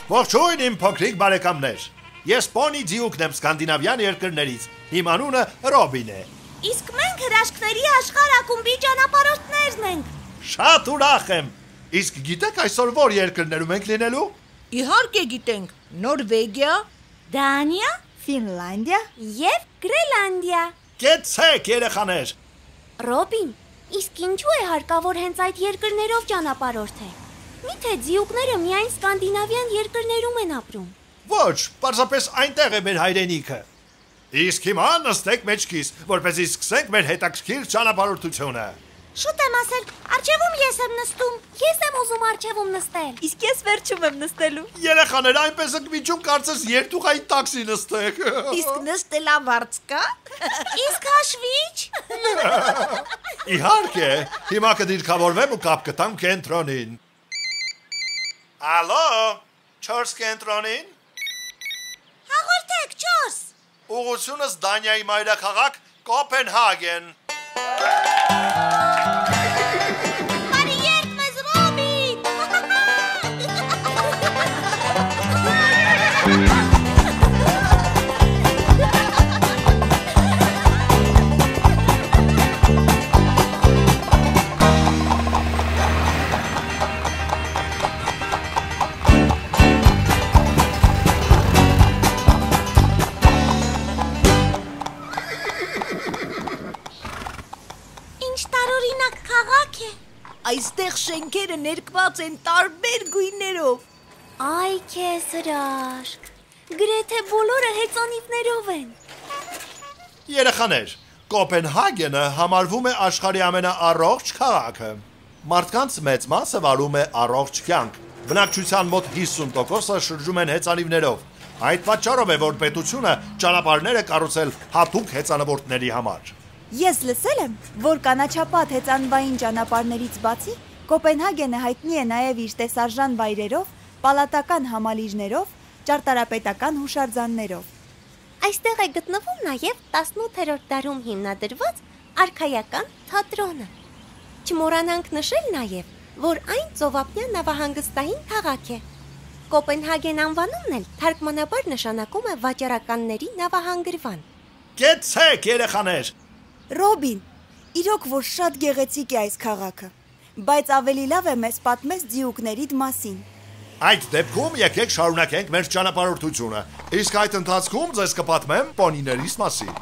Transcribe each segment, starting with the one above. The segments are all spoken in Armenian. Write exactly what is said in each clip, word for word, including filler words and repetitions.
Ողջույն իմ փոքրիկ բարեկամներ։ Ես Պոնի ձիուկն եմ Սկանդինավյան երկրներից։ Իմ անունը Ռոբին է։ Իսկ մենք հրաշքների աշխարհ ակումբի ճանապարհորդներն ենք։ Շատ ուրախ եմ։ Իսկ գիտեք այսօր որ երկրներում ենք լինելու։ Իհարկե գիտենք. Նորվեգիա, Դանիա, Ֆինլանդիա եւ Գրենլանդիա։ Կեցեք երեխաներ։ Ռոբին, իսկ ինչու է հարկավոր հենց այդ երկրներով ճանապարհորդել։ Միթե ձիուկները միայն սկանդինավյան երկրներում են ապրում։ Ոչ, պարզապես այնտեղ է մեր հայրենիքը։ Իսկ հիմա նստեք մեջքիս, որպեսզի սկսենք մեր հետաքրքիր ճանապարհորդությունը։ Շուտ եմ ասել, առջևում ես եմ նստում։ Ես եմ ուզում առջևում նստել։ Իսկ ես վերջում եմ նստելու։ Երեխաներ, այնպես եք միջում կարծես երթուղային տաքսի նստեք։ իսկ նստելավարձ կա։ Իսկ հաշվիչ։ Իհարկե, հիմա կդիրքավորվեմ ու կապ կտամ կենտրոնին։ Ալո, չորս կենտրոնին։ Հաղորդեք չորս։ Ուղղությունս Դանիայի մայրաքաղաք Կոպենհագեն։ Բարի երթ մեզ Ռոբին։ Ինչ տարօրինակ քաղաք է։ Այստեղ շենքերը ներկված են տարբեր գույներով։ Այ քեզ հրաշք։ Գրեթե բոլորը հեծանիվներով են։ Երեխաներ, Կոպենհագենը համարվում է աշխարհի ամենաառողջ քաղաքը։ Մարդկանց մեծ մասը վարում է առողջ կյանք։ Բնակչության մոտ հիսուն տոկոսը շրջում են հեծանիվներով։ Այդ պատճառով է, որ պետությունը ճանապարհներ է կառուցել հատուկ հեծանվորդների համար։ Ես լսել եմ, որ կանաչապատ հեծանվային ճանապարհներից բացի Կոպենհագենը հայտնի է նաև իր տեսարժան վայրերով, պալատական համալիրներով, ճարտարապետական հուշարձաններով։ Այստեղ է գտնվում նաև տասնութերորդ դարում հիմնադրված արքայական թատրոնը։ Չմոռանանք նշել նաև, որ այն ծովափնյա նավահանգստային քաղաք է։ Կոպենհագեն անվանումն էլ թարգմանաբար նշանակում է վաճառականների նավահանգրվան։ Կեցեք երեխաներ։ Ռոբին, իրոք որ շատ գեղեցիկ է այս քաղաքը, բայց ավելի լավ է մեզ պատմես ձիուկներիդ մասին։ Այդ դեպքում եկեք շարունակենք մեր ճանապարհորդությունը։ Իսկ այդ ընթացքում ձեզ կպատմեմ պոնիներիս մասին։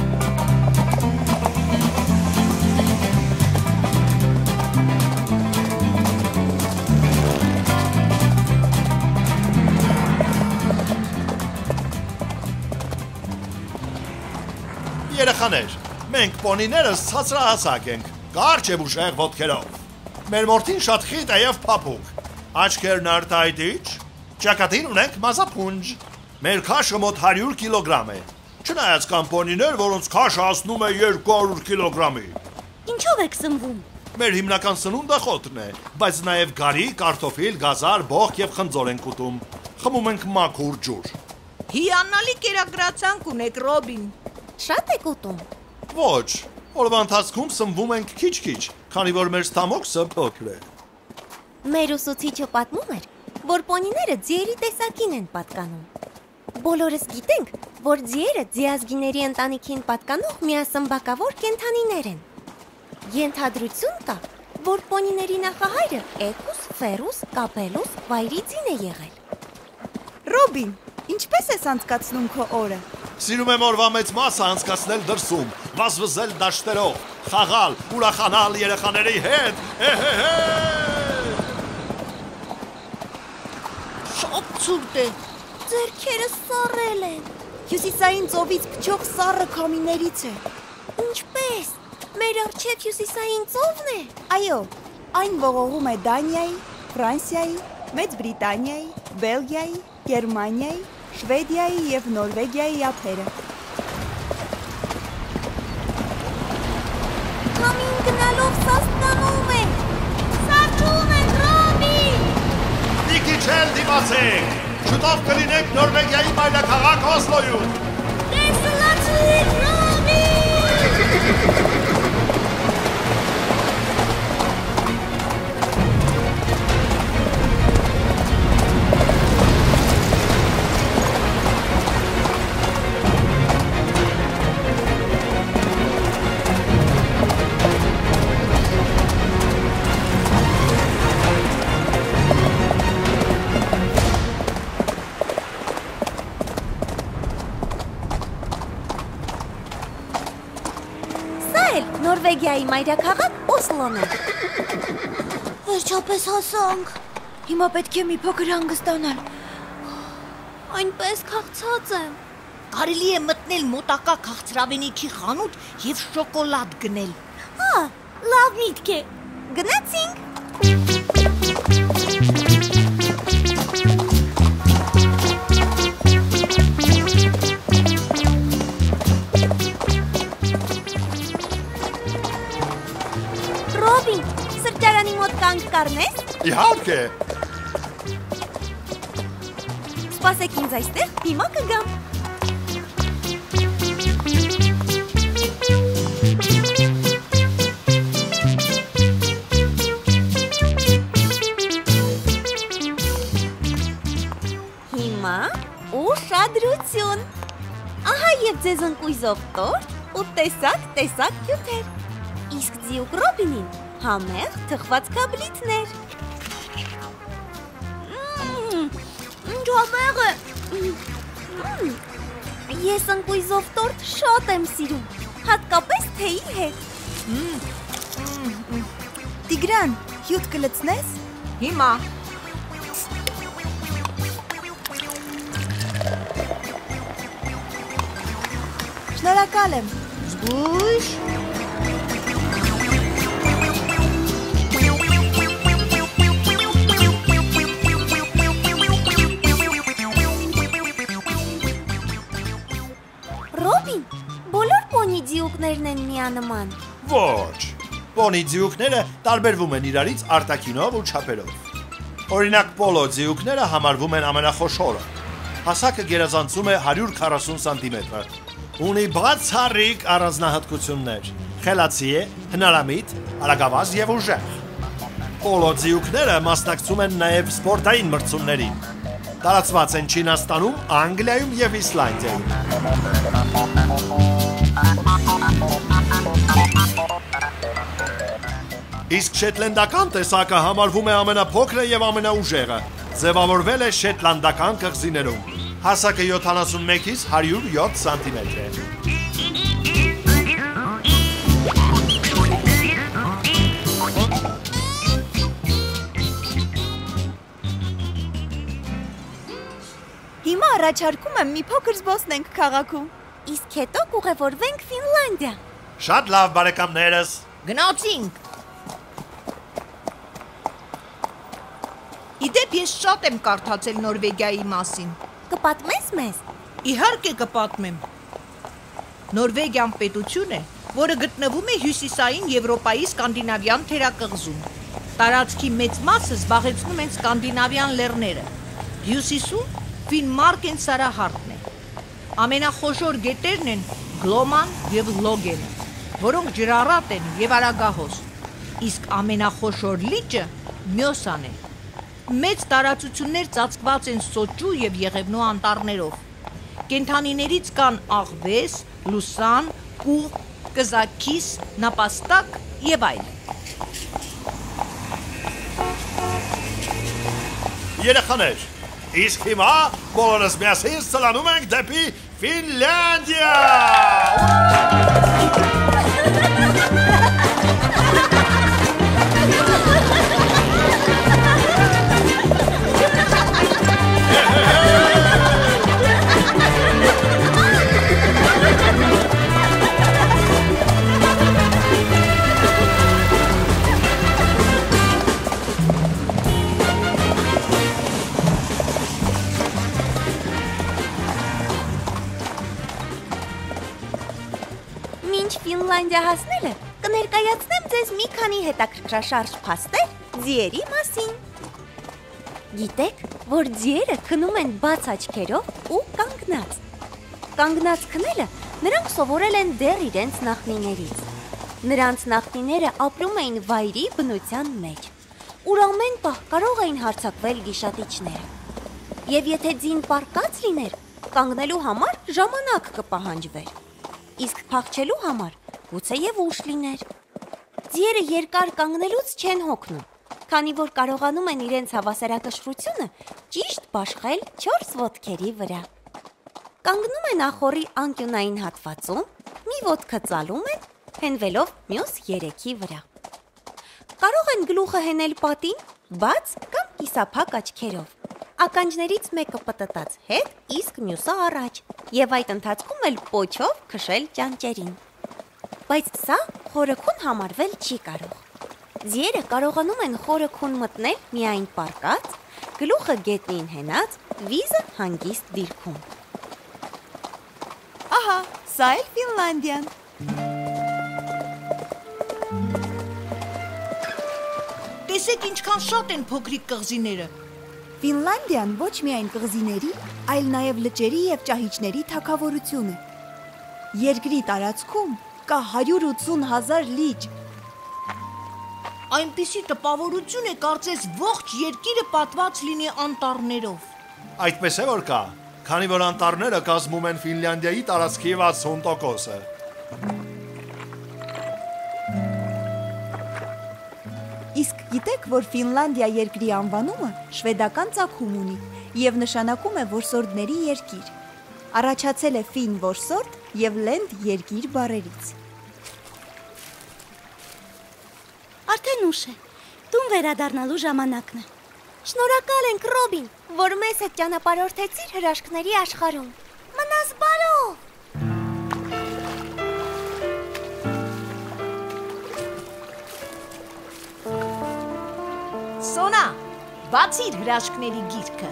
Երեխաներ, մենք պոնիներս ցածրահասակ ենք, կարճ եւ ուժեղ ոտքերով։ Մեր մորթին շատ խիտ է եւ փափուկ։ Աչքերն արտահայտիչ, ճակատին ունենք մազափունջ։ Մեր քաշը մոտ հարյուր կիլոգրամ է։ Չնայած կան պոնիներ, որոնց քաշը հասնում է երկու հարյուր կիլոգրամի։ Ինչով եք սնվում։ Մեր հիմնական սնունդը խոտն է, բայց նաեւ գարի, կարտոֆիլ, գազար, բոխ եւ խնձոր ենք ուտում։ Խմում ենք մաքուր ջուր։ Հիանալի կերակրացանք ունեք, Ռոբին։ Շատ եք ուտում։ Ոչ, օրվա ընթացքում սնվում ենք քիչ-քիչ, քանի որ մեր ստամոքսը փոքր է։ Մեր ուսուցիչը պատմում էր, որ պոնիները ձիերի տեսակին են պատկանում։ Բոլորս գիտենք, որ ձիերը ձիազգիների ընտանիքին պատկանող միասնբակավոր կենդանիներ են։ Ենթադրություն կա, որ պոնիների նախահայրը Էկուս Ֆերուս Կապելուս վայրիձին է եղել։ Ռոբին, ինչպես ես անցկացնում քո օրը։ Սիրում եմ օրվա մեծ մասը անցկացնել դրսում, վազվզել դաշտերով, խաղալ, ուրախանալ երեխաների հետ։ Հե-հե-հե։ Շատ ցուրտ է։ Ձեռքերը սառել են։ Հյուսիսային ծովից փչող սառը քամիներից է։ Ինչպես։ Մեր առջև հյուսիսային ծովն է։ Այո, այն ողողում է Դանիայի, Ֆրանսիայի, Մեծ Բրիտանիայի, Բելգիայի, Գերմանիայի, Շվեդիայի եւ Նորվեգիայի ափերը։ Քամին գնալով սաստանում է։ Սառչում են Ռոբին։ Մի քիչ էլ դիմացեք։ Շուտով կլինենք Նորվեգիայի մայրաքաղաք Օսլոյում։ Տեսլացիր Ռոբին։ Նորվեգիայի մայրաքաղաք Օսլոն է։ Վերջապես հասանք։ Հիմա պետք է մի փոքր հանգստանալ։ Այնպես քաղցած եմ։ Կարելի է մտնել մոտակա քաղցրավենիքի խանութ եւ շոկոլադ գնել։ Հա, լավ միտք է։ Գնացինք։ Ռոբին, սրճարանի մոտ կանգ կառնես։ Իհարկե։ Սպասեք ինձ այստեղ, հիմա կգամ։ Հիմա ուշադրություն։ Ահա եւ ձեզ ընկույզով տորտ ու տեսակ տեսակ հյութեր։ Իսկ ձիուկ Ռոբինին համեղ թխված կաբլիթներ։ Ինչ համեղ է։ Ես ընկույզով տորտ շատ եմ սիրում, հատկապես թեյի հետ։ Տիգրան, հյութ կլցնես։ Հիմա Շնորհակալ եմ։ զգույշ։ Ռոբին, բոլոր պոնի ձիուկներն են միանման։ Ոչ։ Պոնի ձիուկները տարբերվում են իրարից արտաքինով ու չափերով։ Օրինակ, պոլո ձիուկները համարվում են ամենախոշորը։ Հասակը գերազանցում է հարյուր քառասուն սանտիմետր։ Ունի բացառիկ առանձնահատկություններ։ Խելացի է, հնարամիտ, արագավազ եւ ուժեղ։ Պոլո ձիուկները մասնակցում են նաեւ սպորտային մրցումներին։ Տարածված են Չինաստանում, Անգլիայում եւ Իսլանդիայում։ Իսկ շետլենդական տեսակը համարվում է ամենափոքրը եւ ամենաուժեղը։ Ձևավորվել է շետլանդական կղզիներում։ Հասակը յոթանասունմեկից հարյուր յոթ սանտիմետր է։ Հիմա առաջարկում եմ մի փոքր զբոսնենք քաղաքում։ Իսկ հետո կուղևորվենք Ֆինլանդիա։ Շատ լավ, բարեկամներս։ Գնացինք։ Իդեպ ես շատ եմ կարդացել Նորվեգիայի մասին։ Կպատմես մեզ։ Իհարկե կպատմեմ։ Նորվեգիան պետություն է, որը գտնվում է հյուսիսային Եվրոպայի սկանդինավյան թերակղզում։ Տարածքի մեծ մասը զբաղեցնում են սկանդինավյան լեռները։ Հյուսիսում Ֆինմարկեն սարահարթն է։ Ամենախոշոր գետերն են Գլոման եւ Լոգենը, որոնք ջրառատ են եւ արագահոս։ Իսկ ամենախոշոր լիճը Մյոսան է։ Մեծ տարածություններ ծածկված են սոճու եւ եղևնու անտառներով։ Կենդանիներից կան աղվես, լուսան, կուղ, կզակիս, նապաստակ եւ այլն։ Երեխաներ, իսկ հիմա բոլորս միասին սլանում ենք դեպի Ֆինլանդիա։ Ֆինլանդիա հասնելը կներկայացնեմ ձեզ մի քանի հետաքրքրաշարժ փաստեր ձիերի մասին։ Գիտեք, որ ձիերը քնում են բաց աչքերով ու կանգնած։ Կանգնած քնելը նրանք սովորել են դեռ իրենց նախնիներից։ Նրանց նախնիները ապրում էին վայրի բնության մեջ, ուր ամեն պահ կարող էին հարձակվել գիշատիչները։ Եվ եթե ձին պառկած լիներ, կանգնելու համար ժամանակ կպահանջվեր։ Իսկ փախչելու համար գուցեև ուշ լիներ։ Ձիերը երկար կանգնելուց չեն հոգնում, քանի որ կարողանում են իրենց հավասարակշռությունը ճիշտ բաշխել չորս ոտքերի վրա։ Կանգնում են ախորի անկյունային հատվածում, մի ոտքը ծալում են, հենվելով մյուս երեքի վրա։ Կարող են գլուխը հենել պատին, բաց կամ կիսափակ աչքերով։ Ականջներից մեկը պտտած հետ, իսկ մյուսը առաջ, եւ այդ ընթացքում էլ պոչով քշել ճանճերին։ Բայց սա խորոքուն համարվել չի կարող։ Ձիերը կարողանում են խորոքուն մտնել միայն պառկած, գլուխը գետնին հենած, վիզը հանգիստ դիրքում։ Ահա, սա էլ Ֆինլանդիան։ Տեսեք ինչքան շատ են փոքրիկ կղզիները։ Ֆինլանդիան ոչ միայն կղզիների, այլ նաև լճերի եւ ճահիճների թագավորություն է։ Երկրի տարածքում կա հարյուր ութսուն հազար լիճ։ Այնպիսի տպավորություն է, կարծես ողջ երկիրը պատված լինի անտառներով։ Այդպես է որ կա, քանի որ անտառները կազմում են Ֆինլանդիայի տարածքի վաթսուն տոկոսը։ Իսկ գիտեք, որ Ֆինլանդիա երկրի անվանումը շվեդական ծագում ունի եւ նշանակում է որսորդների երկիր։ Առաջացել է ֆին որսորդ եւ լենդ երկիր բառերից։ Արդեն ուշ է։ Տուն վերադառնալու ժամանակն է։ Շնորհակալ ենք, Ռոբին, որ մեզ հետ ճանապարհորդեցիր հրաշքների աշխարհում։ Մնաս բարով։ Սոնա, բացիր հրաշքների գիրքը։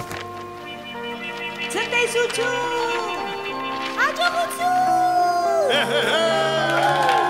Ցտեսություն։ Հաջողություն։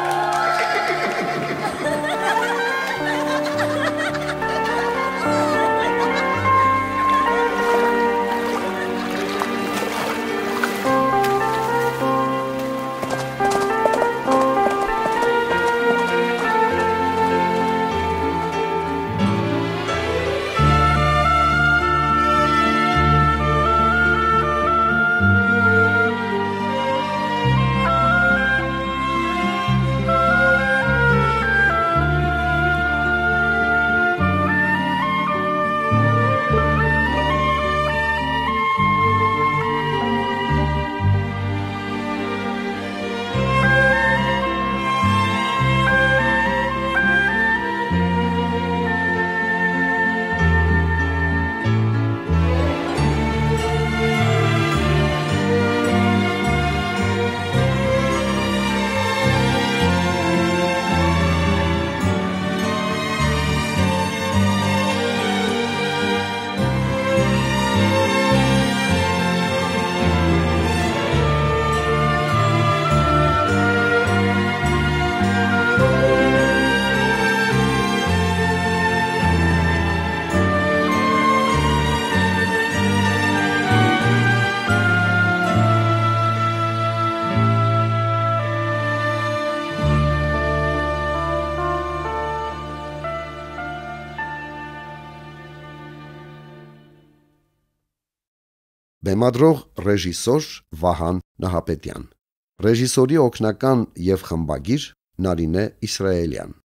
Բեմադրող ռեժիսոր Վահան Նահապետյան, ռեժիսորի օգնական և խմբագիր Նարինե Իսրայելյան։